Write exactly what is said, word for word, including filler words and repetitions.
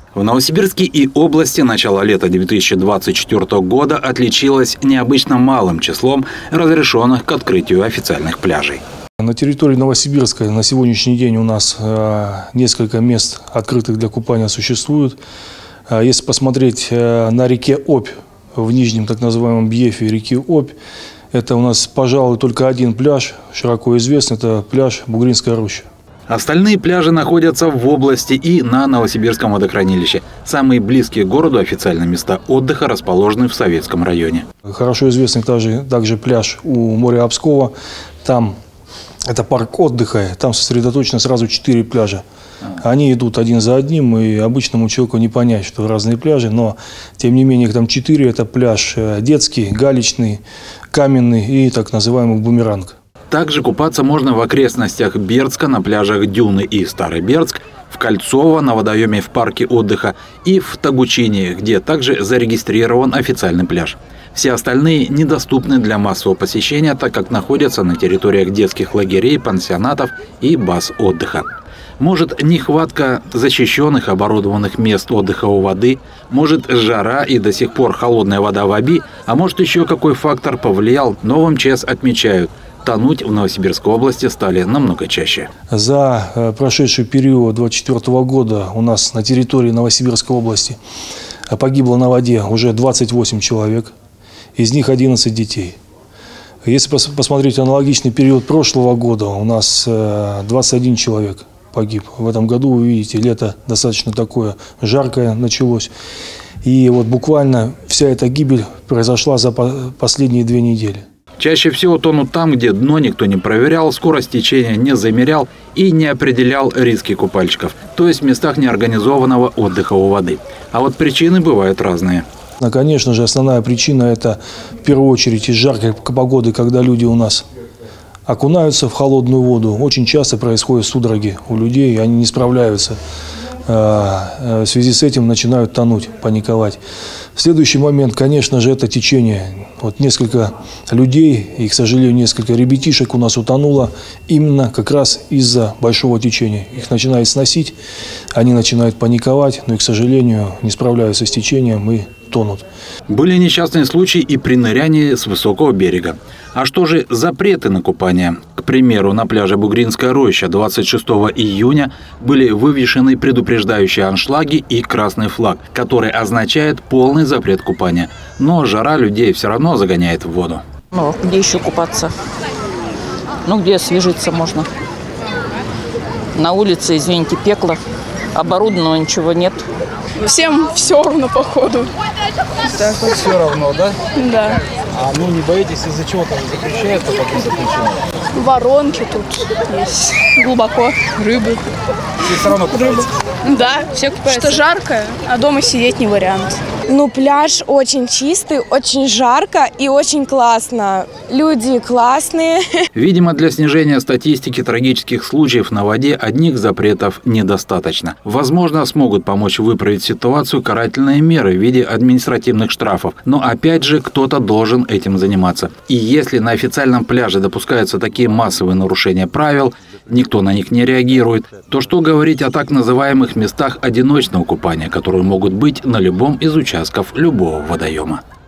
В Новосибирске и области начало лета две тысячи двадцать четвёртого года отличилось необычно малым числом разрешенных к открытию официальных пляжей. На территории Новосибирска на сегодняшний день у нас несколько мест, открытых для купания, существует. Если посмотреть на реке Обь, в нижнем так называемом бьефе реки Обь, это у нас, пожалуй, только один пляж, широко известный, это пляж Бугринская роща. Остальные пляжи находятся в области и на Новосибирском водохранилище. Самые близкие к городу официальные места отдыха расположены в Советском районе. Хорошо известный также, также пляж у моря Обского. Там это парк отдыха, там сосредоточено сразу четыре пляжа. Они идут один за одним, и обычному человеку не понять, что разные пляжи, но тем не менее их там четыре. Это пляж детский, галечный, каменный и так называемый бумеранг. Также купаться можно в окрестностях Бердска на пляжах Дюны и Старый Бердск, в Кольцово на водоеме в парке отдыха и в Тагучине, где также зарегистрирован официальный пляж. Все остальные недоступны для массового посещения, так как находятся на территориях детских лагерей, пансионатов и баз отдыха. Может, нехватка защищенных оборудованных мест отдыха у воды, может, жара и до сих пор холодная вода в Оби, а может, еще какой фактор повлиял, но в МЧС отмечают – тонуть в Новосибирской области стали намного чаще. За прошедший период две тысячи двадцать четвёртого года у нас на территории Новосибирской области погибло на воде уже двадцать восемь человек, из них одиннадцать детей. Если посмотреть аналогичный период прошлого года, у нас двадцать один человек погиб. В этом году, вы видите, лето достаточно такое жаркое началось. И вот буквально вся эта гибель произошла за последние две недели. Чаще всего тонут там, где дно никто не проверял, скорость течения не замерял и не определял риски купальщиков, то есть в местах неорганизованного отдыха у воды. А вот причины бывают разные. Конечно же, основная причина – это в первую очередь из жаркой погоды, когда люди у нас окунаются в холодную воду. Очень часто происходят судороги у людей, и они не справляются. В связи с этим начинают тонуть, паниковать. Следующий момент, конечно же, это течение. Вот несколько людей и, к сожалению, несколько ребятишек у нас утонуло именно как раз из-за большого течения. Их начинает сносить, они начинают паниковать, но и, к сожалению, не справляются с течением и тонут. Были несчастные случаи и при нырянии с высокого берега. А что же запреты на купание? К примеру, на пляже Бугринская роща двадцать шестого июня были вывешены предупреждающие аншлаги и красный флаг, который означает полный запрет купания. Но жара людей все равно загоняет в воду. Ну, где еще купаться? Ну, где освежиться можно? На улице, извините, пекло. Оборудованного ничего нет. Всем все равно, походу. Так вот все равно, да? Да. А ну не боитесь, из-за чего там запрещают, а потом запрещают? Воронки тут есть. Глубоко. Рыбы. Все равно купаются? Да, все купаются. Что жарко, а дома сидеть не вариант. Ну, пляж очень чистый, очень жарко и очень классно. Люди классные. Видимо, для снижения статистики трагических случаев на воде одних запретов недостаточно. Возможно, смогут помочь выправить ситуацию карательные меры в виде административных штрафов. Но опять же, кто-то должен этим заниматься. И если на официальном пляже допускаются такие массовые нарушения правил, никто на них не реагирует, то что говорить о так называемых местах одиночного купания, которые могут быть на любом из участков любого водоема.